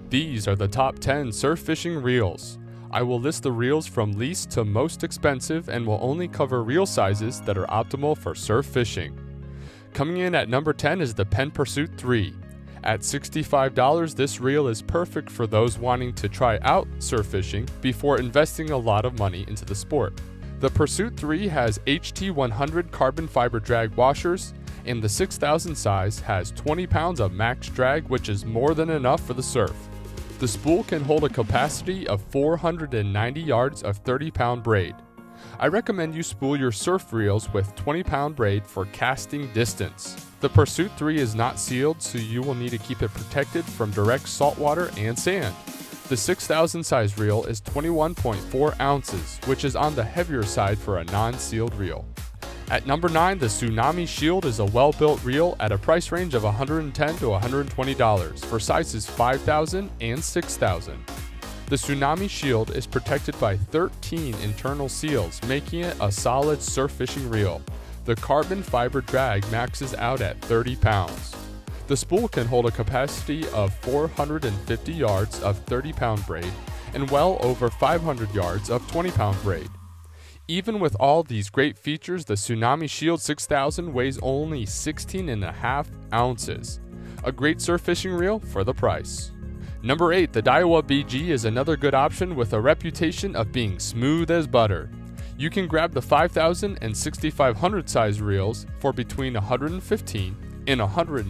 These are the top 10 surf fishing reels. I will list the reels from least to most expensive and will only cover reel sizes that are optimal for surf fishing. Coming in at number 10 is the Penn Pursuit 3. At $65, this reel is perfect for those wanting to try out surf fishing before investing a lot of money into the sport. The Pursuit 3 has HT100 carbon fiber drag washers, and the 6000 size has 20 pounds of max drag, which is more than enough for the surf. The spool can hold a capacity of 490 yards of 30-pound braid. I recommend you spool your surf reels with 20-pound braid for casting distance. The Pursuit 3 is not sealed, so you will need to keep it protected from direct saltwater and sand. The 6000 size reel is 21.4 ounces, which is on the heavier side for a non-sealed reel. At number 9, the Tsunami Shield is a well-built reel at a price range of $110 to $120 for sizes 5000 and 6000. The Tsunami Shield is protected by 13 internal seals, making it a solid surf fishing reel. The carbon fiber drag maxes out at 30 pounds. The spool can hold a capacity of 450 yards of 30-pound braid and well over 500 yards of 20-pound braid. Even with all these great features, the Tsunami Shield 6000 weighs only 16.5 ounces. A great surf fishing reel for the price. Number 8, the Daiwa BG is another good option with a reputation of being smooth as butter. You can grab the 5000 and 6500 size reels for between $115 and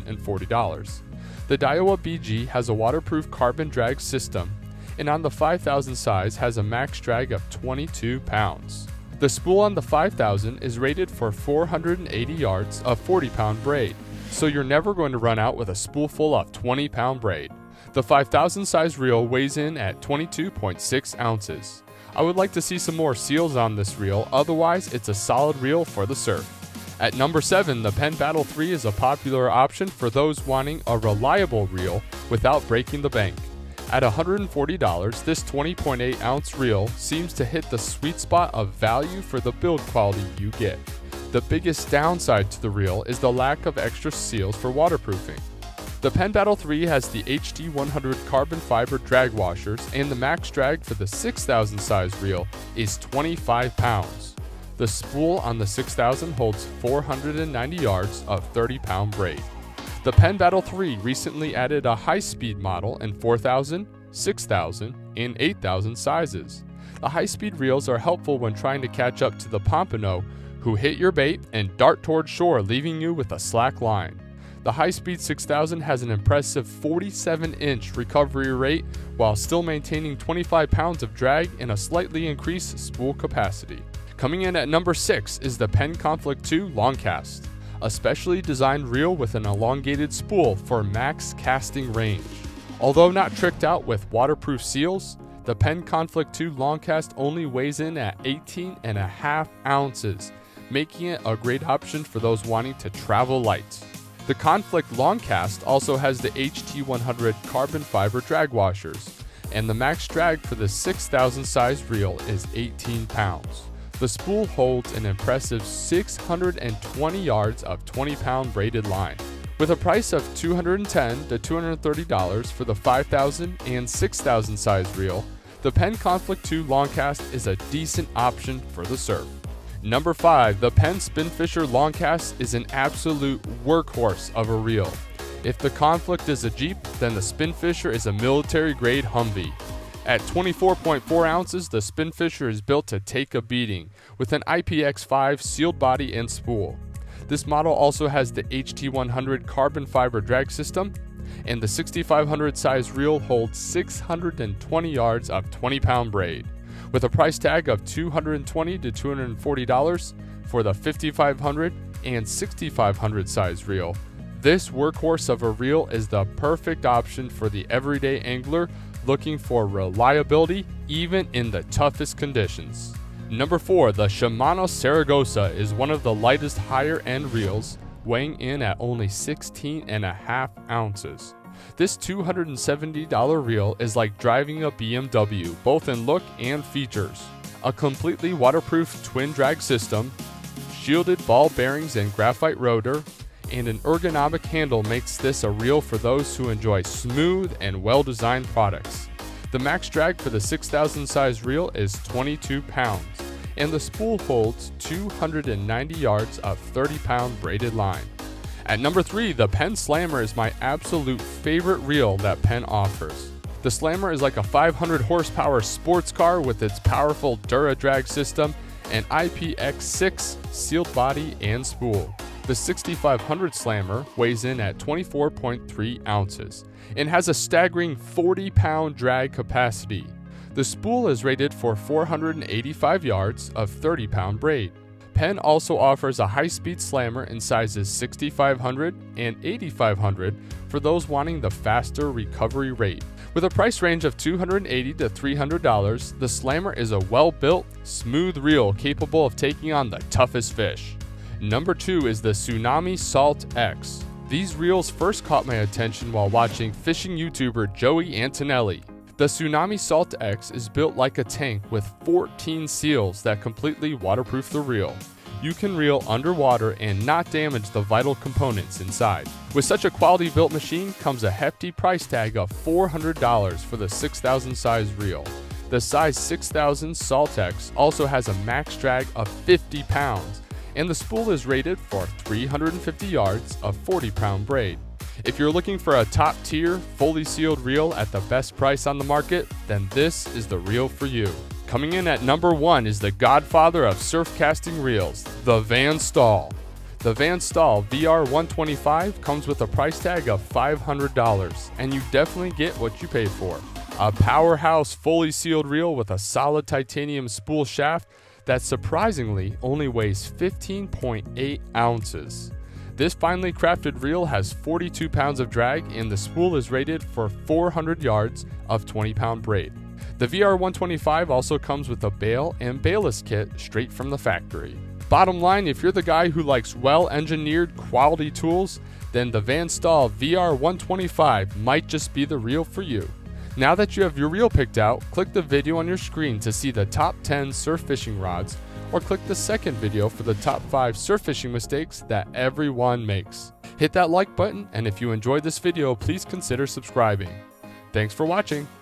$140. The Daiwa BG has a waterproof carbon drag system, and on the 5000 size has a max drag of 22 pounds. The spool on the 5000 is rated for 480 yards of 40-pound braid, so you're never going to run out with a spool full of 20-pound braid. The 5000 size reel weighs in at 22.6 ounces. I would like to see some more seals on this reel, otherwise it's a solid reel for the surf. At number 7, the Penn Battle 3 is a popular option for those wanting a reliable reel without breaking the bank. At $140, this 20.8 ounce reel seems to hit the sweet spot of value for the build quality you get. The biggest downside to the reel is the lack of extra seals for waterproofing. The Penn Battle 3 has the HT100 carbon fiber drag washers, and the max drag for the 6000 size reel is 25 pounds. The spool on the 6000 holds 490 yards of 30-pound braid. The Penn Battle 3 recently added a high-speed model in 4000, 6000, and 8000 sizes. The high-speed reels are helpful when trying to catch up to the pompano who hit your bait and dart toward shore, leaving you with a slack line. The high-speed 6000 has an impressive 47-inch recovery rate while still maintaining 25 pounds of drag and a slightly increased spool capacity. Coming in at number 6 is the Penn Conflict 2 Longcast, a specially designed reel with an elongated spool for max casting range. Although not tricked out with waterproof seals, the Penn Conflict 2 Longcast only weighs in at 18.5 ounces, making it a great option for those wanting to travel light. The Conflict Longcast also has the HT100 carbon fiber drag washers, and the max drag for the 6000 size reel is 18 pounds. The spool holds an impressive 620 yards of 20-pound braided line. With a price of $210 to $230 for the 5000 and 6000 size reel, the Penn Conflict 2 Longcast is a decent option for the surf. Number 5, the Penn Spinfisher Longcast is an absolute workhorse of a reel. If the Conflict is a Jeep, then the Spinfisher is a military-grade Humvee. At 24.4 ounces, the Spinfisher is built to take a beating, with an IPX5 sealed body and spool. This model also has the HT100 carbon fiber drag system, and the 6500 size reel holds 620 yards of 20-pound braid, with a price tag of $220 to $240 for the 5500 and 6500 size reel. This workhorse of a reel is the perfect option for the everyday angler looking for reliability even in the toughest conditions. Number 4, the Shimano Saragosa is one of the lightest higher-end reels, weighing in at only 16.5 ounces. This $270 reel is like driving a BMW, both in look and features. A completely waterproof twin drag system, shielded ball bearings and graphite rotor, and an ergonomic handle makes this a reel for those who enjoy smooth and well-designed products. The max drag for the 6000 size reel is 22 pounds, and the spool holds 290 yards of 30-pound braided line. At number 3, the Penn Slammer is my absolute favorite reel that Penn offers. The Slammer is like a 500 horsepower sports car with its powerful DuraDrag system and IPX6 sealed body and spool. The 6500 Slammer weighs in at 24.3 ounces and has a staggering 40-pound drag capacity. The spool is rated for 485 yards of 30-pound braid. Penn also offers a high-speed slammer in sizes 6500 and 8500 for those wanting the faster recovery rate. With a price range of $280 to $300, the Slammer is a well-built, smooth reel capable of taking on the toughest fish. Number 2 is the Tsunami Salt X. These reels first caught my attention while watching fishing YouTuber Joey Antonelli. The Tsunami Salt X is built like a tank with 14 seals that completely waterproof the reel. You can reel underwater and not damage the vital components inside. With such a quality built machine comes a hefty price tag of $400 for the 6000 size reel. The size 6000 Salt X also has a max drag of 50 pounds, and the spool is rated for 350 yards of 40-pound braid. If you're looking for a top-tier, fully sealed reel at the best price on the market, then this is the reel for you. Coming in at number 1 is the godfather of surf casting reels, the Van Staal. The Van Staal VR125 comes with a price tag of $500, and you definitely get what you pay for. A powerhouse fully sealed reel with a solid titanium spool shaft that surprisingly only weighs 15.8 ounces. This finely crafted reel has 42 pounds of drag, and the spool is rated for 400 yards of 20-pound braid. The VR125 also comes with a bail and bailless kit straight from the factory. Bottom line, if you're the guy who likes well-engineered quality tools, then the Van Staal VR125 might just be the reel for you. Now that you have your reel picked out, click the video on your screen to see the top 10 surf fishing rods, or click the second video for the top 5 surf fishing mistakes that everyone makes. Hit that like button, and if you enjoyed this video, please consider subscribing. Thanks for watching.